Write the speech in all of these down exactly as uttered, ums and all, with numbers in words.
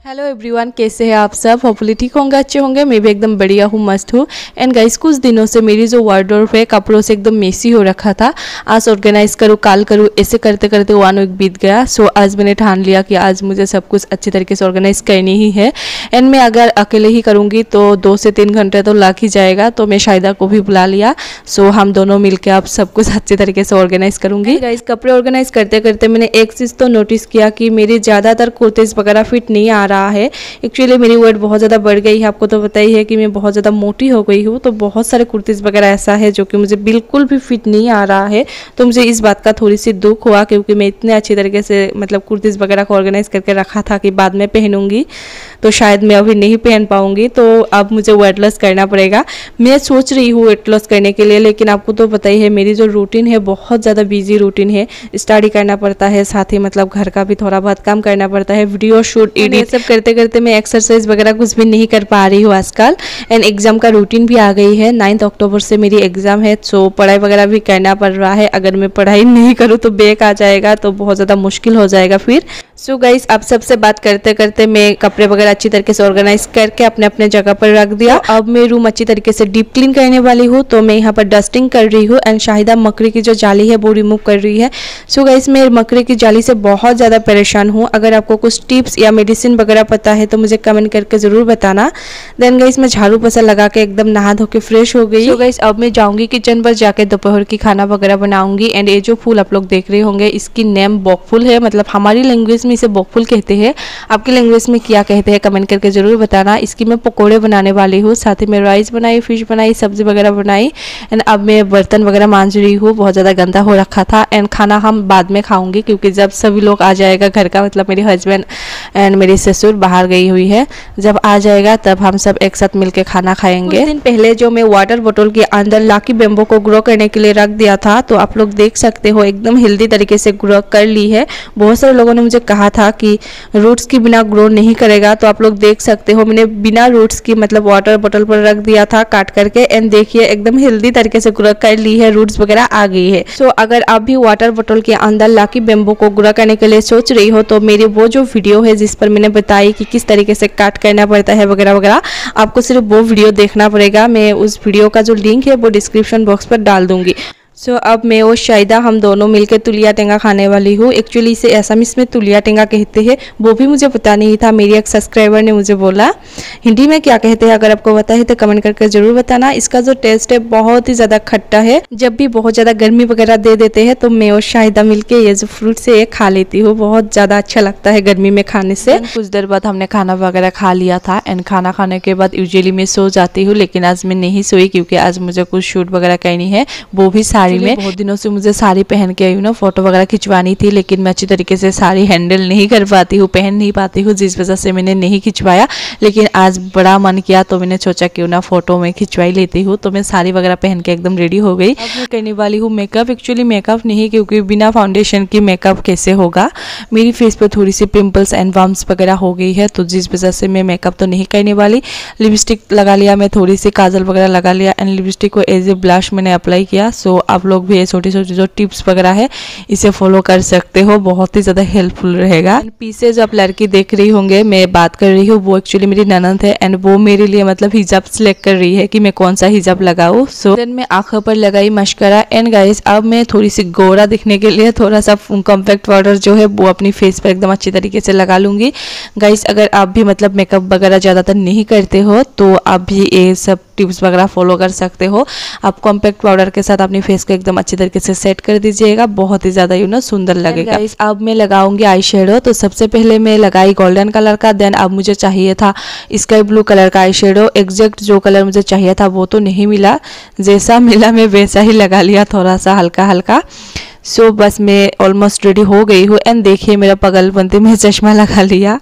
Hello everyone, कैसे हैं आप सब। होपफुली ठीक होंगे, अच्छे होंगे। मैं भी एकदम बढ़िया हूँ, मस्त हूँ। एंड गाइस, कुछ दिनों से मेरी जो वार्डरोब है कपड़ों से एकदम मेसी हो रखा था। आज ऑर्गेनाइज करूँ, काल करूँ, ऐसे करते करते वन वीक बीत गया। सो so, आज मैंने ठान लिया कि आज मुझे सब कुछ अच्छी तरीके से ऑर्गेनाइज करनी ही है। एंड मैं अगर अकेले ही करूँगी तो दो से तीन घंटे तो लग ही जाएगा। तो मैं शायदा को भी बुला लिया। सो so, हम दोनों मिलकर अब सब कुछ अच्छे तरीके से ऑर्गेनाइज करूँगी। गाइस, कपड़े ऑर्गेनाइज करते करते मैंने एक चीज़ तो नोटिस किया कि मेरी ज़्यादातर कुर्तीज़ वगैरह फिट नहीं आ रहा है। एक्चुअली मेरी वेट बहुत ज़्यादा बढ़ गई है। आपको तो पता ही है कि मैं बहुत ज़्यादा मोटी हो गई हूँ। तो बहुत सारे कुर्तीज़ वगैरह ऐसा है जो कि मुझे बिल्कुल भी फिट नहीं आ रहा है। तो मुझे इस बात का थोड़ी सी दुख हुआ, क्योंकि मैं इतने अच्छी तरीके से मतलब कुर्तीज़ वगैरह को ऑर्गेनाइज करके रखा था कि बाद में पहनूंगी तो शायद मैं अभी नहीं पहन पाऊंगी। तो अब मुझे वेट लॉस करना पड़ेगा। मैं सोच रही हूँ वेट लॉस करने के लिए, लेकिन आपको तो पता ही है मेरी जो रूटीन है बहुत ज़्यादा बिजी रूटीन है। स्टडी करना पड़ता है, साथ ही मतलब घर का भी थोड़ा बहुत काम करना पड़ता है, वीडियो शूट एडिट सब करते करते मैं एक्सरसाइज वगैरह कुछ भी नहीं कर पा रही हूँ आजकल। एंड एग्जाम का रूटीन भी आ गई है। नाइन्थ अक्टूबर से मेरी एग्जाम है। सो पढ़ाई वगैरह भी करना पड़ रहा है। अगर मैं पढ़ाई नहीं करूँ तो बैक आ जाएगा, तो बहुत ज़्यादा मुश्किल हो जाएगा फिर। सो so गाइस, आप सबसे बात करते करते मैं कपड़े वगैरह अच्छी तरीके से ऑर्गेनाइज करके अपने अपने जगह पर रख दिया। तो अब मैं रूम अच्छी तरीके से डीप क्लीन करने वाली हूँ। तो मैं यहाँ पर डस्टिंग कर रही हूँ एंड शाहिदा मकड़ी की जो जाली है वो रिमूव कर रही है। सो so गाइस, मैं मकड़ी की जाली से बहुत ज़्यादा परेशान हूँ। अगर आपको कुछ टिप्स या मेडिसिन वगैरह पता है तो मुझे कमेंट करके ज़रूर बताना। देन गाइस, मैं झाड़ू पोछा लगा के एकदम नहा धो के फ्रेश हो गई। तो गाइस, अब मैं जाऊँगी किचन पर, जाके दोपहर की खाना वगैरह बनाऊँगी। एंड ये जो फूल आप लोग देख रहे होंगे इसकी नेम बॉकफुल है। मतलब हमारी लैंग्वेज में इसे बॉकफुल कहते हैं। आपकी लैंग्वेज में क्या कहते हैं कमेंट करके ज़रूर बताना। इसकी मैं पकोड़े बनाने वाली हूँ। साथ ही मैं राइस बनाई, फिश बनाई, सब्जी वगैरह बनाई। एंड अब मैं बर्तन वगैरह मांज रही हूँ। बहुत ज़्यादा गंदा हो रखा था। एंड खाना हम बाद में खाऊंगी, क्योंकि जब सभी लोग आ जाएगा घर का, मतलब मेरे हस्बैंड एंड मेरी ससुर बाहर गई हुई है, जब आ जाएगा तब हम सब एक साथ मिलकर खाना खाएंगे। कुछ दिन पहले जो मैं वाटर बोतल के अंदर लाकी बेम्बो को ग्रो करने के लिए रख दिया था, तो आप लोग देख सकते हो एकदम हेल्दी तरीके से ग्रो कर ली है। बहुत सारे लोगों ने मुझे कहा था कि रूट्स की बिना ग्रो नहीं करेगा। तो आप लोग देख सकते हो मैंने बिना रूट्स की मतलब वाटर बोतल पर रख दिया था काट करके। एंड देखिए एकदम हेल्दी तरीके से ग्रो कर ली है, रूट्स वगैरह आ गई है। सो so, अगर आप भी वाटर बोतल के अंदर लाकी बेम्बो को ग्रो करने के लिए सोच रही हो तो मेरी वो जो वीडियो है जिस पर मैंने बताई कि किस तरीके से काट करना पड़ता है वगैरह वगैरह, आपको सिर्फ वो वीडियो देखना पड़ेगा। मैं उस वीडियो का जो लिंक है वो डिस्क्रिप्शन बॉक्स पर डाल दूंगी। सो so, अब मैं और शाहिदा हम दोनों मिलकर तुलिया टेंगा खाने वाली हूँ। एक्चुअली इसे असमिस में तुलिया टेंगा कहते हैं, वो भी मुझे पता नहीं था। मेरी एक सब्सक्राइबर ने मुझे बोला हिंदी में क्या कहते हैं, अगर आपको पता है तो कमेंट करके ज़रूर बताना। इसका जो टेस्ट है बहुत ही ज़्यादा खट्टा है। जब भी बहुत ज़्यादा गर्मी वगैरह दे देते हैं तो मैं और शाहिदा मिलकर ये जो फ्रूट से खा लेती हूँ। बहुत ज़्यादा अच्छा लगता है गर्मी में खाने से। कुछ देर बाद हमने खाना वगैरह खा लिया था। एंड खाना खाने के बाद यूजुअली मैं सो जाती हूँ, लेकिन आज मैं नहीं सोई क्योंकि आज मुझे कुछ शूट वगैरह करनी है, वो भी साड़ी में। बहुत दिनों से मुझे साड़ी पहन के आई हूँ ना, फोटो वगैरह खिंचवानी थी, लेकिन मैं अच्छी तरीके से साड़ी हैंडल नहीं कर पाती हूँ, पहन नहीं पाती हूँ, जिस वजह से मैंने नहीं खिंचवाया। लेकिन आज बड़ा मन किया तो मैंने सोचा क्यों ना फोटो में खिंचवाई लेती हूँ। तो मैं साड़ी वगैरह पहन के एकदम रेडी हो गई। अब मैं करने वाली हूँ मेकअप। एक्चुअली मेकअप नहीं, क्योंकि बिना फाउंडेशन की मेकअप कैसे होगा। मेरी फेस पर थोड़ी सी पिंपल्स एंड बम्प्स वगैरह हो गई है, तो जिस वजह से मैं मेकअप तो नहीं करने वाली। लिपस्टिक लगा लिया, मैं थोड़ी सी काजल वगैरह लगा लिया एंड लिपस्टिक को एज ए ब्लश मैंने अप्लाई किया। सो आप लोग भी छोटी छोटी जो टिप्स वगैरह है इसे फॉलो कर सकते हो, बहुत ही ज़्यादा हेल्पफुल रहेगा। पीछे जो आप लड़की देख रही होंगे मैं बात कर रही हूँ, वो एक्चुअली मेरी ननद है। एंड वो मेरे लिए मतलब हिजाब सिलेक्ट कर रही है कि मैं कौन सा हिजाब लगाऊँ। सो देन मैं आंखों पर लगाई मस्करा। एंड गाइस, अब मैं थोड़ी सी गोरा दिखने के लिए थोड़ा सा कॉम्पैक्ट पाउडर जो है वो अपनी फेस पर एकदम अच्छी तरीके से लगा लूंगी। गाइस, अगर आप भी मतलब मेकअप वगैरह ज़्यादातर नहीं करते हो तो आप भी ये सब टिप्स वगैरह फॉलो कर सकते हो। आप कॉम्पैक्ट पाउडर के साथ अपनी फेस को एकदम अच्छी तरीके से सेट कर दीजिएगा, बहुत ही ज़्यादा यू नो सुंदर लगेगा। गाइस, अब मैं लगाऊंगी आई शेडो। तो सबसे पहले मैं लगाई गोल्डन कलर का। देन अब मुझे चाहिए था स्काई ब्लू कलर का आई शेडो। एग्जैक्ट जो कलर मुझे चाहिए था वो तो नहीं मिला, जैसा मिला मैं वैसा ही लगा लिया, थोड़ा सा हल्का हल्का। सो so, बस मैं ऑलमोस्ट रेडी हो गई हूँ। एंड देखिए मेरा पागलपंती में चश्मा लगा लिया,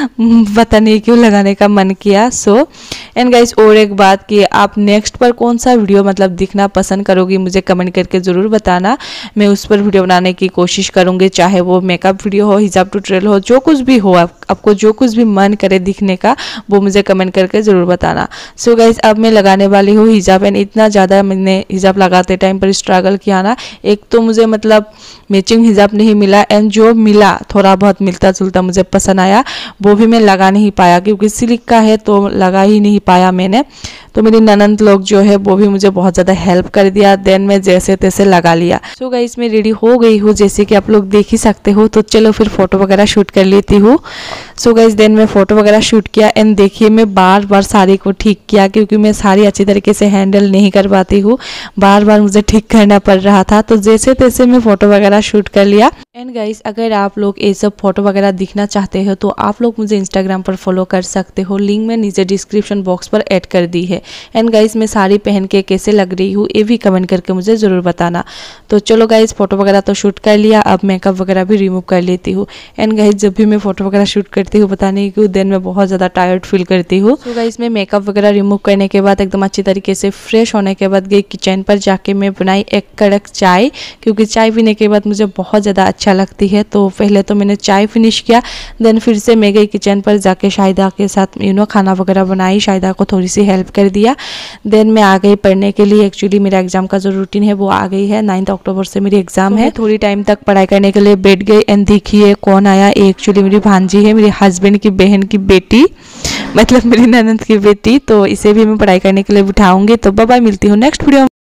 पता नहीं क्यों लगाने का मन किया। सो एंड गाइस, और एक बात कि आप नेक्स्ट पर कौन सा वीडियो मतलब दिखना पसंद करोगी मुझे कमेंट करके ज़रूर बताना। मैं उस पर वीडियो बनाने की कोशिश करूँगी, चाहे वो मेकअप वीडियो हो, हिजाब ट्यूटोरियल हो, जो कुछ भी हो, आप, आपको जो कुछ भी मन करे दिखने का वो मुझे कमेंट करके ज़रूर बताना। सो so गाइस, अब मैं लगाने वाली हूँ हिजाब। एंड इतना ज़्यादा मैंने हिजाब लगाते टाइम पर स्ट्रगल किया ना। एक तो मुझे मतलब मैचिंग हिजाब नहीं मिला, एंड जो मिला थोड़ा बहुत मिलता जुलता मुझे पसंद आया। वो भी मैं लगा नहीं पाया क्योंकि सिल्क का है तो लगा ही नहीं पाया मैंने। तो मेरी ननंद लोग जो है वो भी मुझे बहुत ज़्यादा हेल्प कर दिया, देन मैं जैसे तैसे लगा लिया। सो गाइस मैं रेडी हो गई हूँ जैसे कि आप लोग देख ही सकते हो। तो चलो फिर फोटो वगैरह शूट कर लेती हूँ। सो गाइस देन मैं फोटो वगैरह शूट किया एंड देखिए मैं बार बार साड़ी को ठीक किया क्योंकि मैं साड़ी अच्छी तरीके से हैंडल नहीं कर पाती हूँ, बार बार मुझे ठीक करना पड़ रहा था। तो जैसे तैसे मैं फोटो वगैरह शूट कर लिया। एंड गाइस अगर आप लोग ये सब फोटो वगैरह दिखना चाहते हो तो आप लोग मुझे इंस्टाग्राम पर फॉलो कर सकते हो, लिंक मैं नीचे डिस्क्रिप्शन बॉक्स पर ऐड कर दी है। एंड गाइस मैं साड़ी पहन के कैसे लग रही हूँ ये भी कमेंट करके मुझे ज़रूर बताना। तो चलो गाइस फोटो वगैरह तो शूट कर लिया, अब मेकअप वगैरह भी रिमूव कर लेती हूँ। एंड गाइस जब भी मैं फोटो वगैरह शूट करती हूँ पता नहीं क्यों देन मैं बहुत ज़्यादा टायर्ड फील करती हूँ। तो गाइस मैं मेकअप वगैरह रिमूव करने के बाद एकदम अच्छी तरीके से फ्रेश होने के बाद गई किचन पर, जाके मैं बनाई एक कड़क चाय क्योंकि चाय पीने के बाद मुझे बहुत ज़्यादा अच्छा लगती है। तो पहले तो मैंने चाय फिनिश किया, देन फिर से मैं गई किचन पर, जाके शाहिदा के साथ यू नो खाना वगैरह बनाई, शाहिदा को थोड़ी सी हेल्प कर दिया। देन मैं आ गई पढ़ने के लिए। एक्चुअली मेरा एग्जाम का जो रूटीन है वो आ गई है, नाइन्थ अक्टूबर से मेरी एग्जाम है। थोड़ी टाइम तक पढ़ाई करने के लिए बैठ गई एंड देखिए कौन आया। एक्चुअली मेरी भांजी है, मेरे हस्बैंड की बहन की बेटी, मतलब मेरी ननद की बेटी। तो इसे भी मैं पढ़ाई करने के लिए बिठाऊंगी। तो बाय बाय, मिलती हूँ नेक्स्ट वीडियो।